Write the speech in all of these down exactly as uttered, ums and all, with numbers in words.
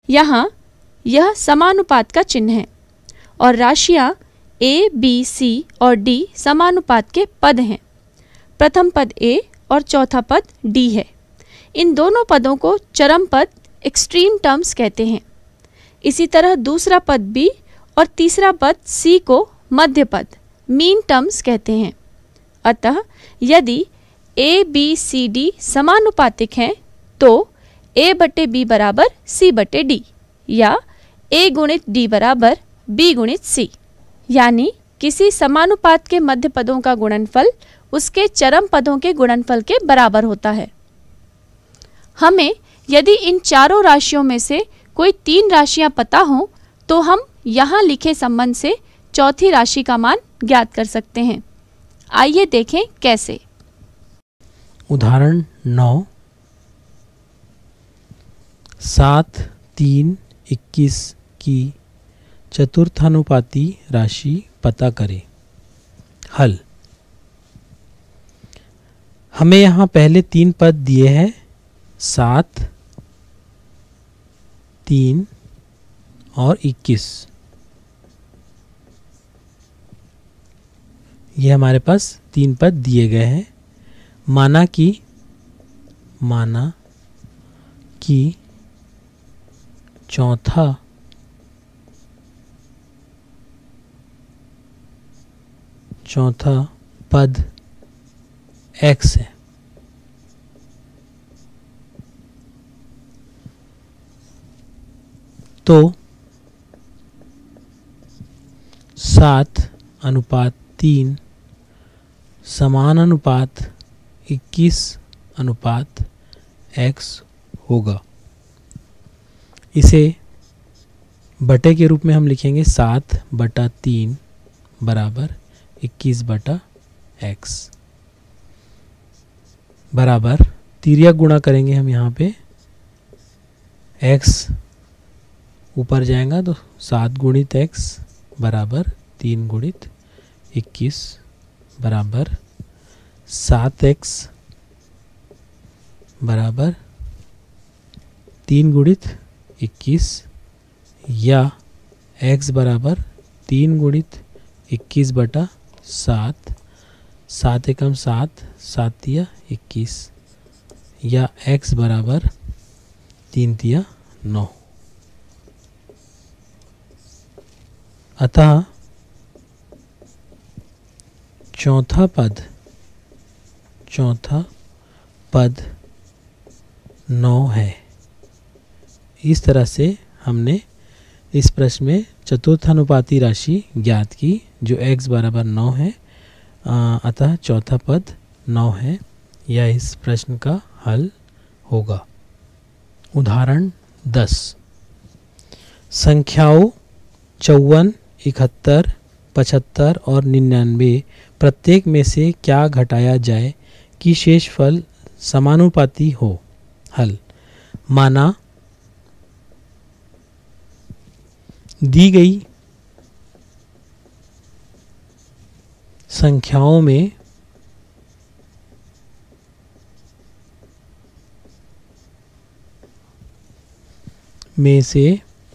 यहाँ यह समानुपात का चिन्ह है और राशियाँ ए, बी, सी और डी समानुपात के पद हैं। प्रथम पद ए और चौथा पद डी है। इन दोनों पदों को चरम पद एक्सट्रीम टर्म्स कहते हैं। इसी तरह दूसरा पद बी और तीसरा पद सी को मध्य पद मीन टर्म्स कहते हैं। अतः यदि ए, बी, सी, डी समानुपातिक हैं तो ए बटे बी बराबर सी बटे डी या ए गुणित डी बराबर बी गुणित सी, यानी किसी समानुपात के मध्य पदों का गुणनफल उसके चरम पदों के गुणनफल के बराबर होता है। हमें यदि इन चारों राशियों में से कोई तीन राशियां पता हों तो हम यहाँ लिखे संबंध से चौथी राशि का मान ज्ञात कर सकते हैं। आइए देखें कैसे। उदाहरण नौ, सात, तीन, इक्कीस की चतुर्थानुपाती राशि पता करें। हल। हमें यहाँ पहले तीन पद दिए हैं, सात, तीन और इक्कीस। ये हमारे पास तीन पद दिए गए हैं। माना कि माना कि चौथा चौथा पद x है। तो सात अनुपात तीन समान अनुपात इक्कीस अनुपात x होगा। इसे बटे के रूप में हम लिखेंगे सात बटा तीन बराबर इक्कीस बटा x बराबर तिर्यक गुणा करेंगे हम यहाँ पे। x ऊपर जाएगा तो सात गुणित x बराबर तीन गुणित इक्कीस बराबर सात एक्स बराबर तीन गुणित इक्कीस या x बराबर तीन गुणित इक्कीस बटा सात, सात एकम सात, सात तिया इक्कीस या x बराबर तीन तिया नौ। अतः चौथा पद चौथा पद नौ है। इस तरह से हमने इस प्रश्न में चतुर्थानुपाती राशि ज्ञात की जो x बराबर नौ है। अतः चौथा पद नौ है। यह इस प्रश्न का हल होगा। उदाहरण दस, संख्याओं चौवन, इकहत्तर, पचहत्तर और निन्यानवे प्रत्येक में से क्या घटाया जाए कि शेषफल समानुपाती हो। हल। माना दी गई संख्याओं में में से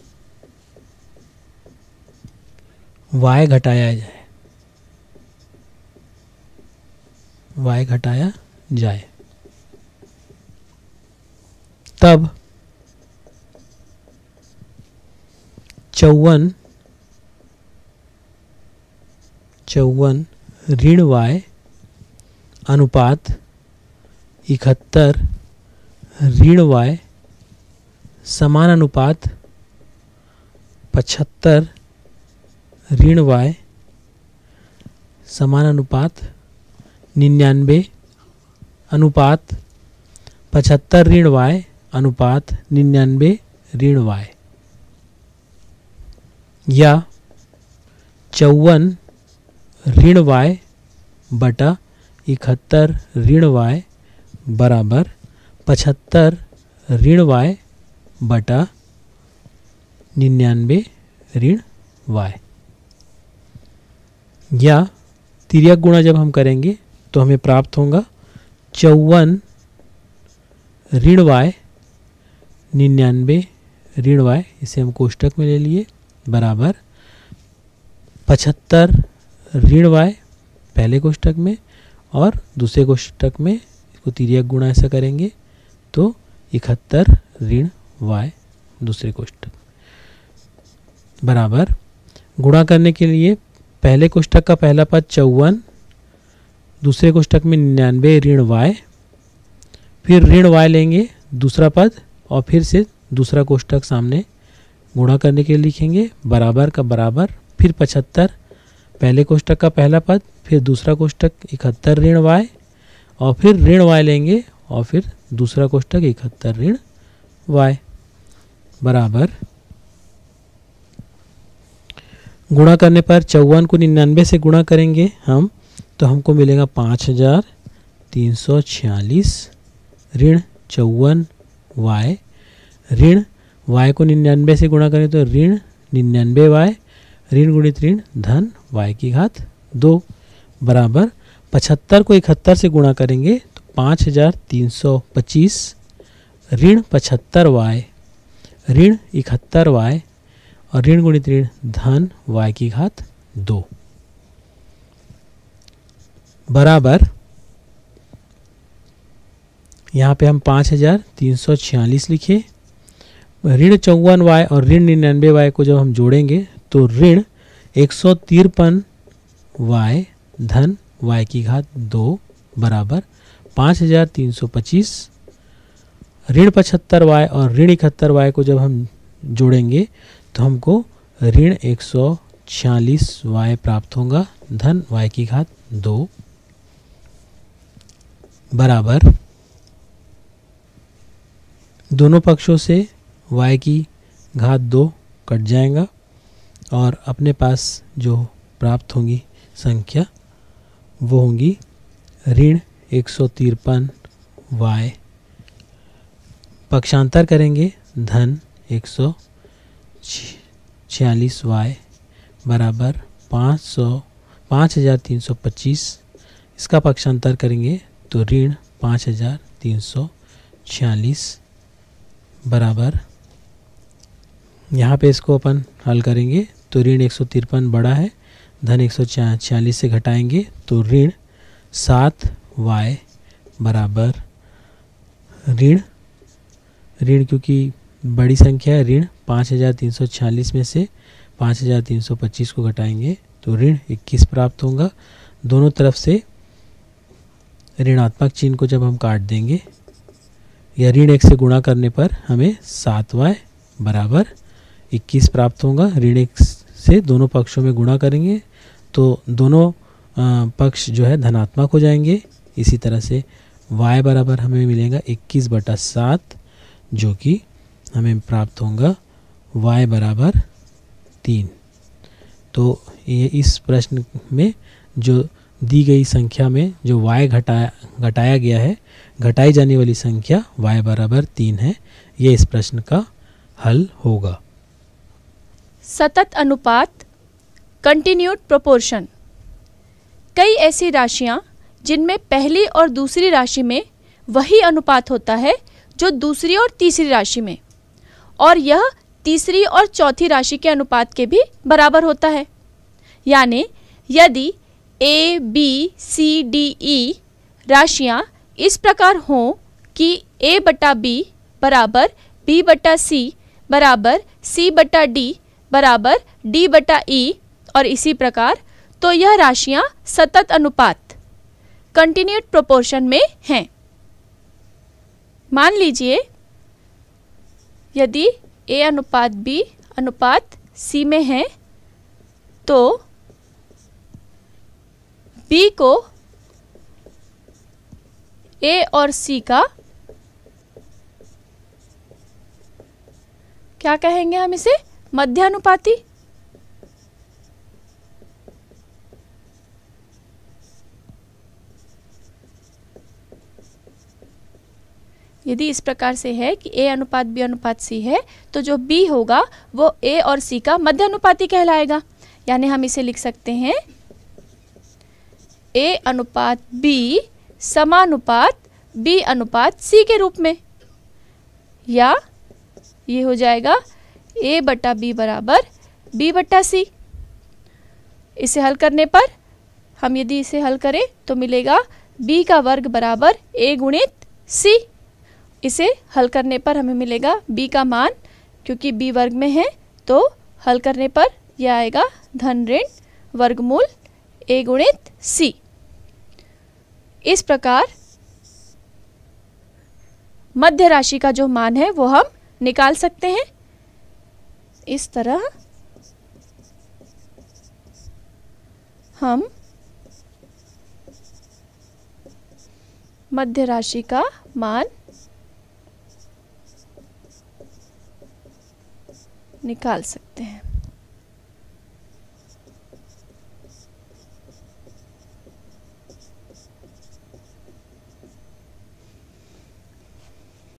y घटाया जाए y घटाया जाए तब चौवन चौवन ऋण y अनुपात इकहत्तर ऋण y समान अनुपात पचहत्तर ऋण y समान अनुपात निन्यानवे अनुपात पचहत्तर ऋण y अनुपात निन्यानवे ऋण y या चौवन ऋण y बटा इकहत्तर ऋण y बराबर पचहत्तर ऋण y बटा निन्यानवे ऋण y। या तिर्यक गुणा जब हम करेंगे तो हमें प्राप्त होगा चौवन ऋण y निन्यानवे ऋण वाई, इसे हम कोष्टक में ले लिए, बराबर पचहत्तर ऋण वाई पहले कोष्टक में और दूसरे कोष्टक में इसको तिर्यक गुणा ऐसा करेंगे तो इकहत्तर ऋण वाई दूसरे कोष्टक, बराबर गुणा करने के लिए पहले कोष्टक का पहला पद चौवन, दूसरे कोष्टक में निन्यानवे ऋण वाई, फिर ऋण वाई लेंगे दूसरा पद और फिर से दूसरा कोष्टक सामने गुणा करने के लिए लिखेंगे, बराबर का बराबर, फिर पचहत्तर पहले कोष्टक का पहला पद, फिर दूसरा कोष्टक इकहत्तर ऋण वाई और फिर ऋण वाई लेंगे और फिर दूसरा कोष्टक इकहत्तर ऋण वाई, बराबर गुणा करने पर चौवन को निन्यानवे से गुणा करेंगे हम तो हमको मिलेगा पाँच हजार तीन सौ छियालीस ऋण चौवन वाई, ऋण वाई को निन्यानवे से गुणा करें तो ऋण निन्यानवे वाई, ऋण गुणित ऋण धन वाई की घात दो, बराबर पचहत्तर को इकहत्तर से गुणा करेंगे तो पाँच हजार तीन सौ पच्चीस ऋण पचहत्तर वाई, ऋण इकहत्तर वाई और ऋण गुणित ऋण धन वाई की घात दो, बराबर यहाँ पे हम पाँच हजार तीन सौ छियालीस लिखे, ऋण चौवन वाई और ऋण निन्यानवे वाई को जब हम जोड़ेंगे तो ऋण एक सौ तिरपन वाई धन वाई की घात दो, बराबर पाँच हजार तीन सौ पच्चीस, ऋण पचहत्तर वाई और ऋण इकहत्तर वाई को जब हम जोड़ेंगे तो हमको ऋण एक सौ छियालीस वाई प्राप्त होगा धन वाई की घात दो, बराबर दोनों पक्षों से y की घात दो कट जाएगा और अपने पास जो प्राप्त होंगी संख्या वो होंगी ऋण एक सौ तिरपन वाई, पक्षांतर करेंगे धन एक सौ छियालीस वाई, बराबर पाँच सौ पाँच हजार तीन सौ पच्चीस, इसका पक्षांतर करेंगे तो ऋण पाँच हजार तीन सौ छियालीस, बराबर यहाँ पे इसको अपन हल करेंगे तो ऋण एक सौ तिरपन बड़ा है, धन एक सौ छियालीस से घटाएंगे तो ऋण सात वाई, बराबर ऋण ऋण क्योंकि बड़ी संख्या है, ऋण पाँच हजार तीन सौ छियालीस में से पाँच हजार तीन सौ पच्चीस को घटाएंगे तो ऋण इक्कीस प्राप्त होगा। दोनों तरफ से ऋणात्मक चिन्ह को जब हम काट देंगे या ऋण एक से गुणा करने पर हमें सात वाई बराबर इक्कीस प्राप्त होगा। ऋण एक से दोनों पक्षों में गुणा करेंगे तो दोनों पक्ष जो है धनात्मक हो जाएंगे। इसी तरह से y बराबर हमें मिलेगा इक्कीस बटा सात जो कि हमें प्राप्त होगा y बराबर तीन। तो ये इस प्रश्न में जो दी गई संख्या में जो y घटाया घटाया गया है, घटाई जाने वाली संख्या y बराबर तीन है। ये इस प्रश्न का हल होगा। सतत अनुपात, कंटिन्यूड प्रोपोर्शन। कई ऐसी राशियां जिनमें पहली और दूसरी राशि में वही अनुपात होता है जो दूसरी और तीसरी राशि में, और यह तीसरी और चौथी राशि के अनुपात के भी बराबर होता है। यानी यदि A B C D E राशियां इस प्रकार हों कि a बटा बी बराबर b बटा सी बराबर c बटा d बराबर d बटा e और इसी प्रकार, तो यह राशियां सतत अनुपात कंटिन्यूड प्रोपोर्शन में हैं। मान लीजिए यदि a अनुपात b अनुपात c में है तो b को a और c का क्या कहेंगे हम इसे मध्यानुपाती। यदि इस प्रकार से है कि a अनुपात b अनुपात c है तो जो b होगा वो a और c का मध्यानुपाती कहलाएगा। यानी हम इसे लिख सकते हैं a अनुपात b समानुपात b अनुपात c के रूप में, या ये हो जाएगा ए बटा बी बराबर बी बटा सी। इसे हल करने पर हम यदि इसे हल करें तो मिलेगा b का वर्ग बराबर a गुणित c। इसे हल करने पर हमें मिलेगा b का मान, क्योंकि b वर्ग में है तो हल करने पर यह आएगा धन ऋण वर्गमूल a गुणित c। इस प्रकार मध्य राशि का जो मान है वो हम निकाल सकते हैं। इस तरह हम मध्य राशि का मान निकाल सकते हैं।